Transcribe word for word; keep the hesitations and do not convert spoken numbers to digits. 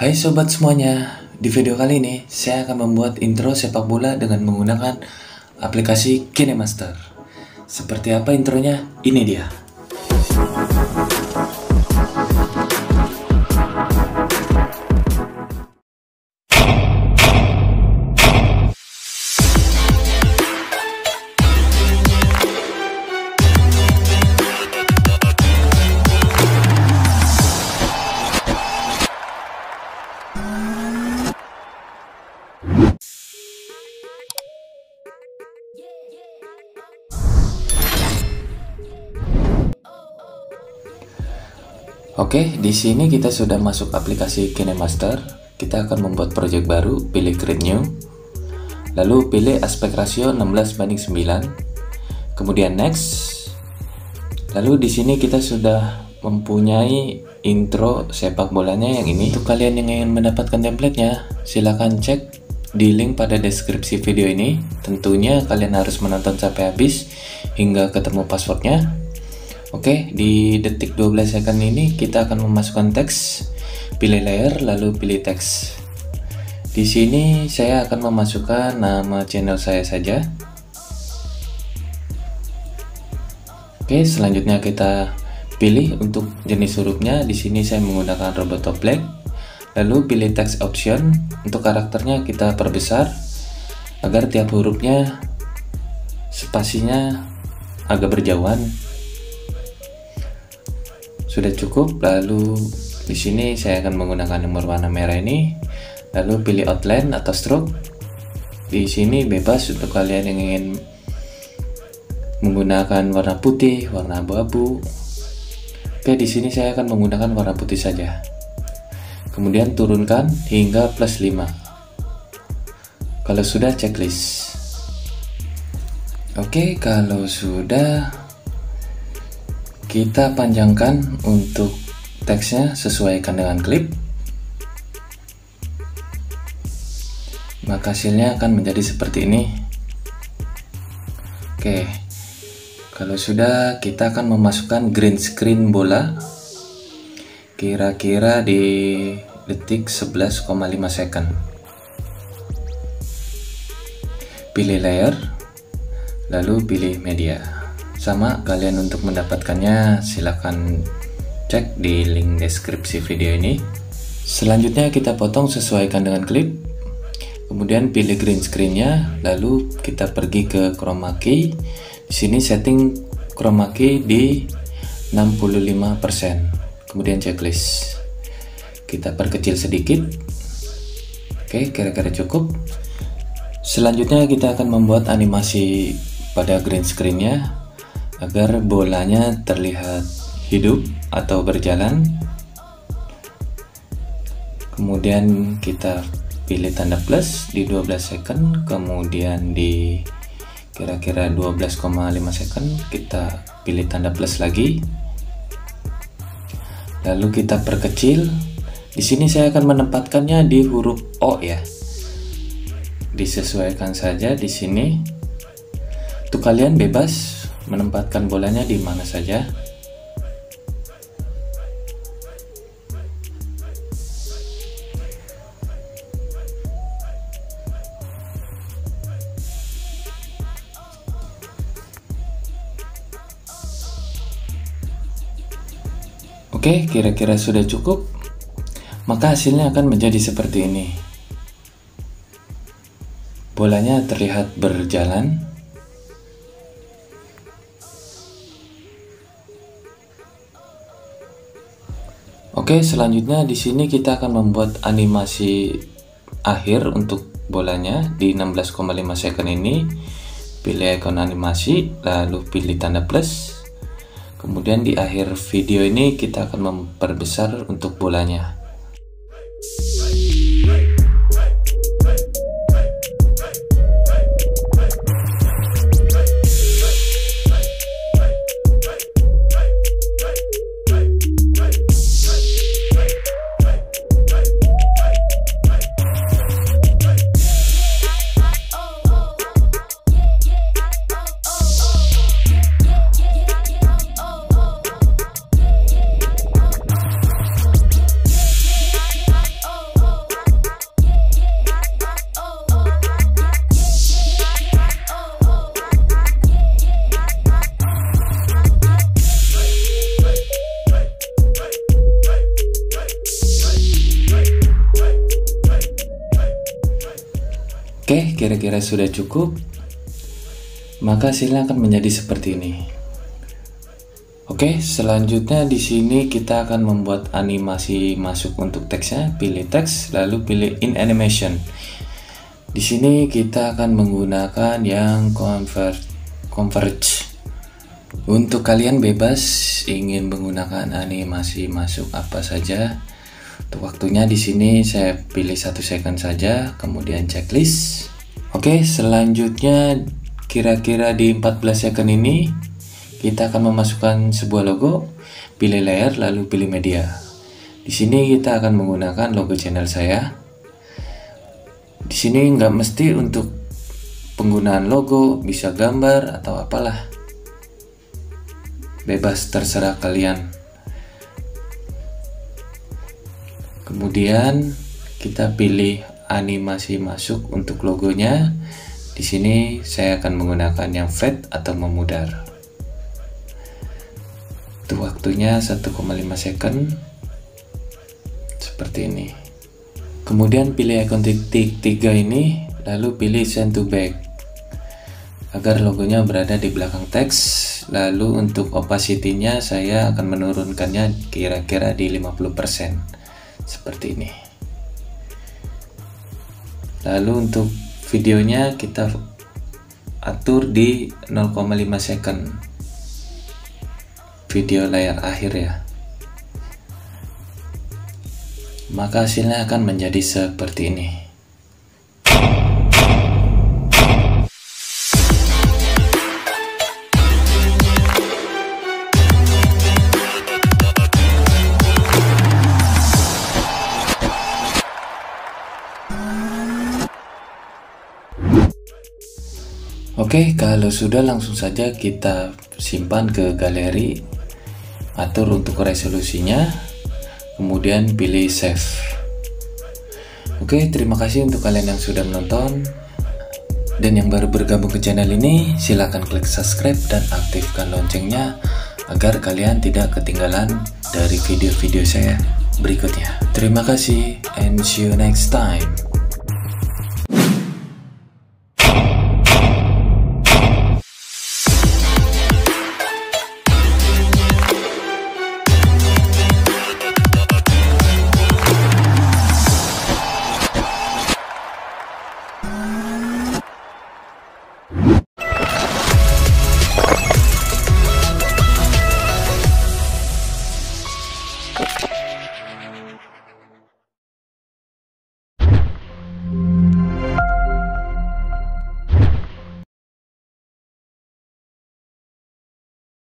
Hai sobat semuanya, di video kali ini saya akan membuat intro sepak bola dengan menggunakan aplikasi KineMaster. Seperti apa intronya? Ini dia. Oke, di sini kita sudah masuk aplikasi KineMaster. Kita akan membuat project baru, pilih create new. Lalu pilih aspek rasio enam belas banding sembilan. Kemudian next. Lalu di sini kita sudah mempunyai intro sepak bolanya yang ini. Untuk kalian yang ingin mendapatkan template-nya, silahkan cek di link pada deskripsi video ini. Tentunya kalian harus menonton sampai habis hingga ketemu passwordnya. Oke, di detik dua belas second ini kita akan memasukkan teks, pilih layer, lalu pilih teks. Di sini saya akan memasukkan nama channel saya saja. Oke, selanjutnya kita pilih untuk jenis hurufnya. Di sini saya menggunakan robot top black. Lalu pilih text option. Untuk karakternya kita perbesar agar tiap hurufnya spasinya agak berjauhan. Sudah cukup. Lalu di sini saya akan menggunakan yang berwarna merah ini. Lalu pilih outline atau stroke. Di sini bebas untuk kalian yang ingin menggunakan warna putih, warna abu-abu. Oke, di sini saya akan menggunakan warna putih saja. Kemudian turunkan hingga plus lima. Kalau sudah, checklist. Oke, kalau sudah, kita panjangkan untuk teksnya, sesuaikan dengan klip. Maka hasilnya akan menjadi seperti ini. Oke, kalau sudah, kita akan memasukkan green screen bola kira-kira di detik sebelas koma lima second. Pilih layer, lalu pilih media. Sama, kalian untuk mendapatkannya silahkan cek di link deskripsi video ini. Selanjutnya kita potong sesuaikan dengan klip. Kemudian pilih green screen-nya, lalu kita pergi ke chroma key. Di sini setting chroma key di enam puluh lima persen. Kemudian checklist. Kita perkecil sedikit. Oke, kira-kira cukup. Selanjutnya kita akan membuat animasi pada green screen-nya agar bolanya terlihat hidup atau berjalan. Kemudian kita pilih tanda plus di dua belas second, kemudian di kira-kira dua belas koma lima second kita pilih tanda plus lagi. Lalu kita perkecil. Di sini saya akan menempatkannya di huruf O ya. Disesuaikan saja di sini. Untuk kalian bebas menempatkan bolanya di mana saja. Oke, kira-kira sudah cukup. Maka hasilnya akan menjadi seperti ini. Bolanya terlihat berjalan. Oke, selanjutnya di sini kita akan membuat animasi akhir untuk bolanya di enam belas koma lima second ini. Pilih ikon animasi, lalu pilih tanda plus. Kemudian di akhir video ini kita akan memperbesar untuk bolanya. Oke, kira-kira sudah cukup. Maka hasilnya akan menjadi seperti ini. Oke, selanjutnya di sini kita akan membuat animasi masuk untuk teksnya. Pilih teks, lalu pilih in animation. Di sini kita akan menggunakan yang convert converge. Untuk kalian bebas ingin menggunakan animasi masuk apa saja. Untuk waktunya di sini saya pilih satu second saja, kemudian checklist. Oke, selanjutnya kira-kira di empat belas second ini kita akan memasukkan sebuah logo. Pilih layer lalu pilih media. Di sini kita akan menggunakan logo channel saya. Di sini nggak mesti untuk penggunaan logo, bisa gambar atau apalah. Bebas, terserah kalian. Kemudian kita pilih animasi masuk untuk logonya. Di sini saya akan menggunakan yang flat atau memudar. Untuk waktunya satu koma lima second. Seperti ini. Kemudian pilih icon titik tiga ini, lalu pilih send to back agar logonya berada di belakang teks. Lalu untuk opacity-nya saya akan menurunkannya kira-kira di lima puluh persen. Seperti ini. Lalu untuk videonya kita atur di nol koma lima second, video layar akhir ya. Maka hasilnya akan menjadi seperti ini. Oke, kalau sudah langsung saja kita simpan ke galeri, atur untuk resolusinya, kemudian pilih save. Oke, terima kasih untuk kalian yang sudah menonton, dan yang baru bergabung ke channel ini silahkan klik subscribe dan aktifkan loncengnya agar kalian tidak ketinggalan dari video-video saya berikutnya. Terima kasih and see you next time. You